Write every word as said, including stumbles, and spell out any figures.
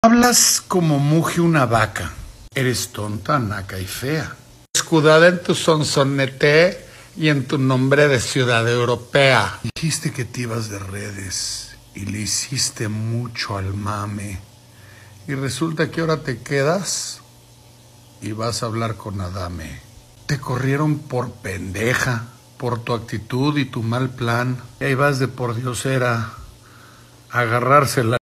Hablas como muge una vaca. Eres tonta, naca y fea. Escudada en tu sonsonete y en tu nombre de ciudad europea. Dijiste que te ibas de redes y le hiciste mucho al mame. Y resulta que ahora te quedas y vas a hablar con Adame. Te corrieron por pendeja, por tu actitud y tu mal plan. Y ahí vas de pordiosera a agarrársela.